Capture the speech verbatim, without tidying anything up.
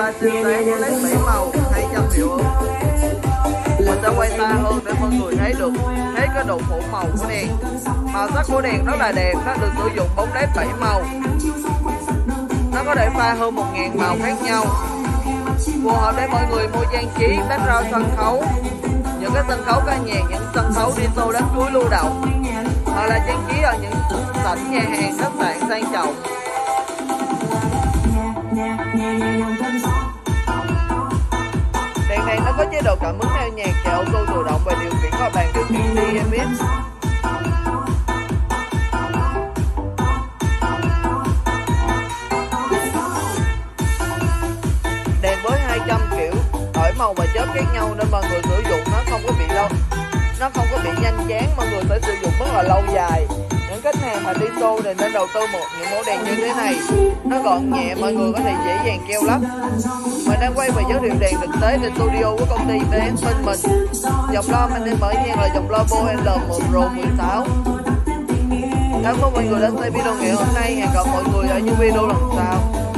pha siêu sáng với led bảy màu hai trăm hiệu ứng. Mình sẽ quay xa hơn để mọi người thấy được hết cái độ phủ màu của đèn. Màu sắc của đèn rất là đẹp, nó được sử dụng bóng led bảy màu. Nó có thể pha hơn một nghìn màu khác nhau, phù hợp để mọi người mua trang trí background sân khấu, những cái sân khấu ca nhạc, những sân khấu đi show đám cưới lưu động, hoặc là trang trí ở những sảnh nhà hàng khách sạn sang trọng. Đèn này nó có chế độ cảm ứng theo nhạc và auto tự động và điều khiển qua bàn điều khiển đê em ích. Đèn với hai trăm kiểu đổi màu và chớp khác nhau nên mọi người sử dụng nó không có bị lâu, nó không có bị nhanh chán, mọi người sẽ sử dụng rất là lâu dài. Những khách hàng mà đi show thì nên đầu tư một những mẫu đèn như thế này, nó gọn nhẹ, mọi người có thể dễ dàng keo lắp. Mình đang quay và giới thiệu đèn thực tế tại studio của công ty vê ét bên mình. Dòng loa mình đang mở nhạc là dòng loa Bose L một Pro mười sáu. Cảm ơn mọi người đã xem video ngày hôm nay, hẹn gặp mọi người ở những video lần sau.